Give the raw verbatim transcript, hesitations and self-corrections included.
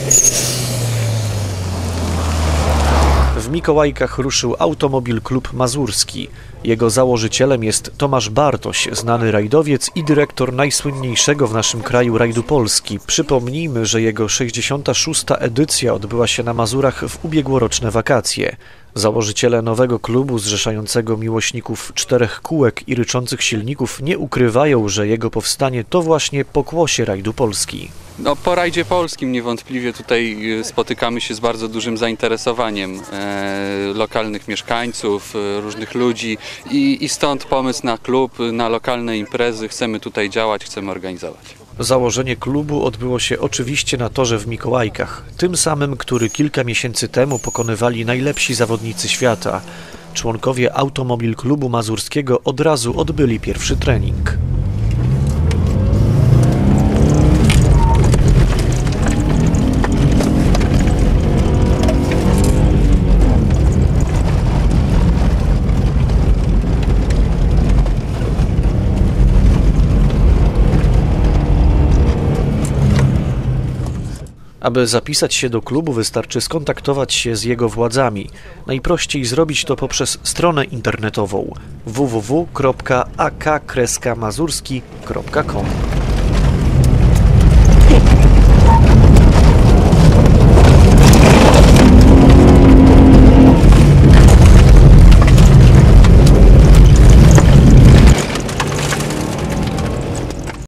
W Mikołajkach ruszył Automobil Klub Mazurski. Jego założycielem jest Tomasz Bartoś, znany rajdowiec i dyrektor najsłynniejszego w naszym kraju rajdu Polski. Przypomnijmy, że jego sześćdziesiąta szósta edycja odbyła się na Mazurach w ubiegłoroczne wakacje. Założyciele nowego klubu zrzeszającego miłośników czterech kółek i ryczących silników nie ukrywają, że jego powstanie to właśnie pokłosie rajdu Polski. No, po rajdzie polskim niewątpliwie tutaj spotykamy się z bardzo dużym zainteresowaniem e, lokalnych mieszkańców, e, różnych ludzi i, i stąd pomysł na klub, na lokalne imprezy. Chcemy tutaj działać, chcemy organizować. Założenie klubu odbyło się oczywiście na torze w Mikołajkach, tym samym, który kilka miesięcy temu pokonywali najlepsi zawodnicy świata. Członkowie Automobil Klubu Mazurskiego od razu odbyli pierwszy trening. Aby zapisać się do klubu, wystarczy skontaktować się z jego władzami. Najprościej zrobić to poprzez stronę internetową w w w kropka a k mazurski kropka com.